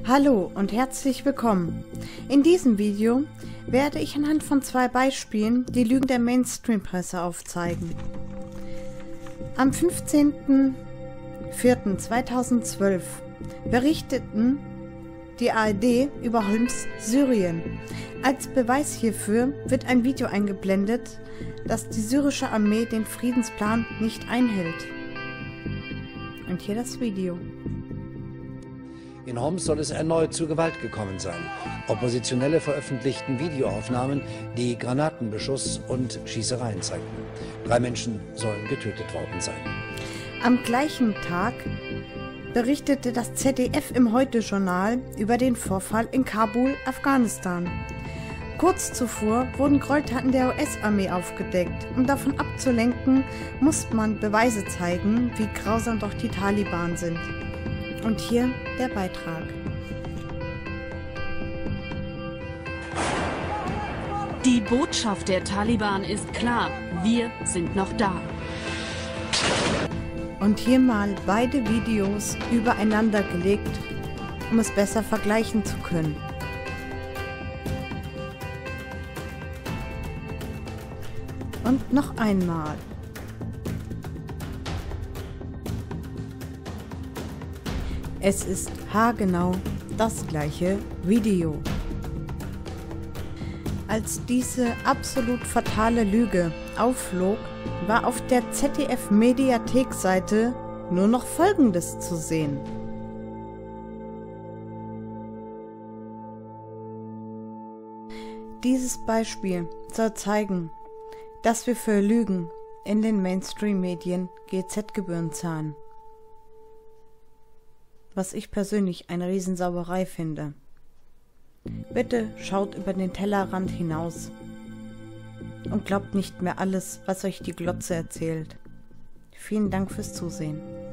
Hallo und herzlich willkommen. In diesem Video werde ich anhand von 2 Beispielen die Lügen der Mainstream-Presse aufzeigen. Am 15.04.2012 berichteten die ARD über Holmes Syrien. Als Beweis hierfür wird ein Video eingeblendet, dass die syrische Armee den Friedensplan nicht einhält. Und hier das Video. In Homs soll es erneut zu Gewalt gekommen sein. Oppositionelle veröffentlichten Videoaufnahmen, die Granatenbeschuss und Schießereien zeigten. 3 Menschen sollen getötet worden sein. Am gleichen Tag berichtete das ZDF im Heute-Journal über den Vorfall in Kabul, Afghanistan. Kurz zuvor wurden Gräueltaten der US-Armee aufgedeckt. Um davon abzulenken, musste man Beweise zeigen, wie grausam doch die Taliban sind. Und hier der Beitrag. Die Botschaft der Taliban ist klar, wir sind noch da. Und hier mal beide Videos übereinander gelegt, um es besser vergleichen zu können. Und noch einmal. Es ist haargenau das gleiche Video. Als diese absolut fatale Lüge aufflog, war auf der ZDF-Mediathek-Seite nur noch Folgendes zu sehen. Dieses Beispiel soll zeigen, dass wir für Lügen in den Mainstream-Medien GZ-Gebühren zahlen. Was ich persönlich eine Riesensauerei finde. Bitte schaut über den Tellerrand hinaus und glaubt nicht mehr alles, was euch die Glotze erzählt. Vielen Dank fürs Zusehen.